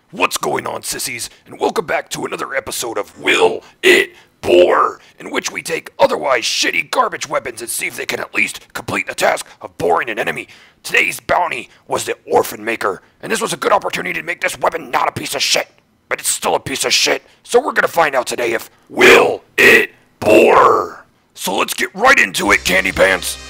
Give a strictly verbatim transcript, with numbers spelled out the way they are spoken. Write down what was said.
What's going on, sissies? And welcome back to another episode of Will It Bore, in which we take otherwise shitty garbage weapons and see if they can at least complete the task of boring an enemy. Today's bounty was the Orphan Maker, and this was a good opportunity to make this weapon not a piece of shit. But it's still a piece of shit, so we're gonna find out today if Will It Bore. So let's get right into it, Candy Pants.